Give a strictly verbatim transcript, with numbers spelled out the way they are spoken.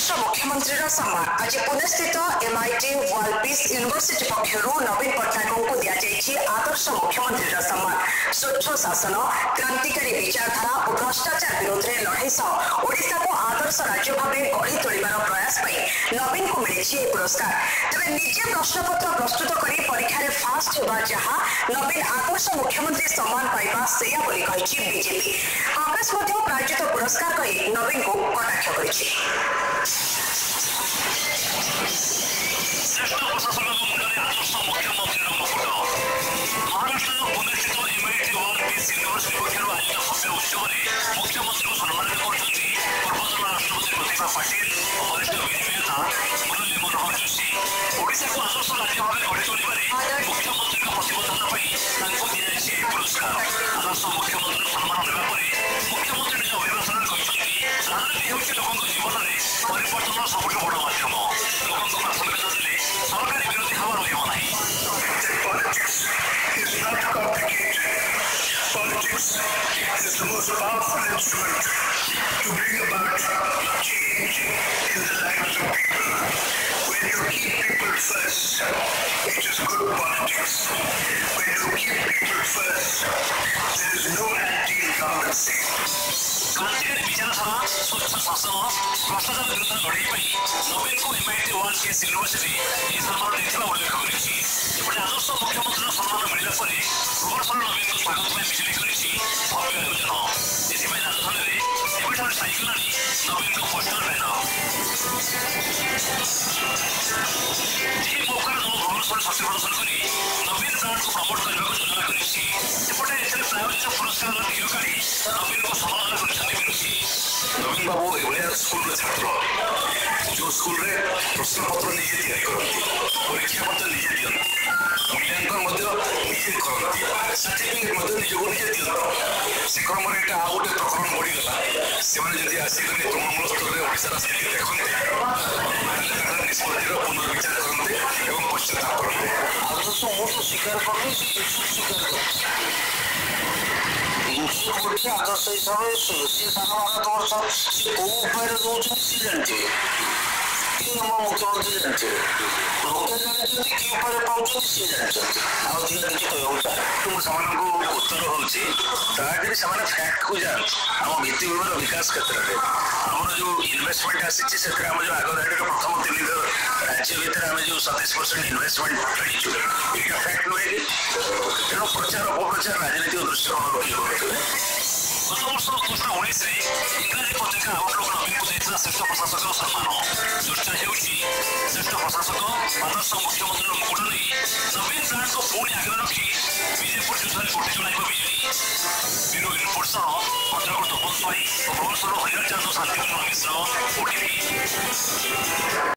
आदर्श मुख्यमंत्री सम्मान आज पुणे स्थित एमआईटी वर्ल्ड पीस यूनिवर्सिटी पक्षर नवीन पट्टनायक को दि जाएगी आदर्श मुख्यमंत्री सम्मान। स्वच्छ शासन, क्रांतिकारी विचारधारा और भ्रष्टाचार विरोध में लड़ाई सह ओडिशा को आदर्श राज्य भाव गढ़ी तोड़ार प्रयास नवीन को मिली पुरस्कार। तेज निजे प्रश्नपत्र प्रस्तुत कर परीक्षा फास्ट होगा जहाँ नवीन आदर्श मुख्यमंत्री सम्मान पाइबा से बीजेपी। कांग्रेस प्रायोजित पुरस्कार कही नवीन को कटाक्ष कर श्रेष्ठ प्रशासन मुंडे आदर्श मुख्यमंत्री मुकुट महाराष्ट्र पुणे स्थित एमआईटी वर्ल्ड पीस यूनिवर्सिटी पक्षर आयोजित भव्य उत्सव में मुख्यमंत्री को सम्मानित करछंती पूर्वतन राष्ट्रपति प्रतिभा पाटिल और वरिष्ठ बीजेपी नेता मुरली मनोहर जोशी। ओडिशा को आदर्श राज्य भाव गढ़ी तोड़े मुख्यमंत्री प्रतिबद्धता दिया पुरस्कार। आदर्श मुख्यमंत्री सम्मान नेबा मुख्यमंत्री निज अभिभाषण राजनीति हूँ लोकों जीवन में परिवर्तन सबुठ बड़ माध्यम। लोकों प्राथमिकता देले सरकारी विरोधी हवा रहिबो नाही। Politics is not complicated. Politics is the most powerful instrument to bring about change in the lives of people. When you keep people first, it is good politics. When you keep people first, there is no anti-incumbency. क्रांतिकारी विचारधारा, स्वच्छ शासन, भ्रष्टाचार विरुद्ध लड़ाई नवीन को MIT World Peace university यह सम्मान देथिबा उल्लेख करिछि। एपटे आदर्श मुख्यमंत्री सम्मान मिलिला परे प्रवर्तन नवीन को स्वागत में बिजली करिछि भव्य आयोजन। एथिबा राजधानी रे एबेठार साइकेल आनी नवीन को पोस्टर बैनर जी मौका जो भुवनेश्वर शक्ति प्रदर्शन करी नवीन ब्रांड को प्रमोट करने को योजना करिछि। एपटे एथरे प्रायोजित पुरस्कार वीडियो काढी नवीन को सम्मान करिछन्ति मिलुछि। नवीन बाबू एभलिया स्कूल छात्र जो स्कूल रे प्रश्न पत्र निजे तैयारी करती, परीक्षा पत्र निजे दियंती, मूल्यांकन मध्य निजे करती, सर्टिफिकेट मध्य निजे को निजे दियंती। से क्रम रे एटा आ गोटे प्रकरण बढ़ी गला। से माने जदि आसी कने तृणमूल स्तर रे ओडिसा स्थिति देखन्ते ताले निष्पत्तिर पुनर्विचार करन्ते एवं पश्चाताप करन्ते। आदर्श मोट स्वीकार करने से स्वीकार करते गोटे आदर्श हिसाब से सारा भारत वर्ष से कौ उपाय दौरान सी जानते कि हम मुख्यमंत्री जानते लोक जानते कि उपाय पाँच सी जानते अधिक किसी कहूँ तुम को उत्तर होची ताकि सामान्य फैक्ट को जान हम भित्तिभूमिर विकास क्षेत्र में आम जो इन्वेस्टमेंट आसी से आम जो आगर प्रथम तीन राज्य भितर आम जो सतैश परसेंट इन्वेस्टमेंट करूँ ये फैक्ट नुहे कि तेणु प्रचार अपप्रचार राजनीतिक दृष्टिकोण रही। गत वर्ष अगस्त उन्नीस इंग्राजी पत्रिका आउटलुक नवीन को देता श्रेष्ठ प्रशासक सम्मान। चर्चा होउछि श्रेष्ठ प्रशासक आदर्श मुख्यमंत्री मुकुट नहीं नवीन ब्रांड को पुणी आगे रखी बीजेपी जुद्धे गोटे चलाई बीजेपी ब्यूरो रिपोर्ट सह भद्रक तपन स्वाई और भुवनेश्वर हरिहर चंद्र शांतिभूषण मिश्र ओटीपी।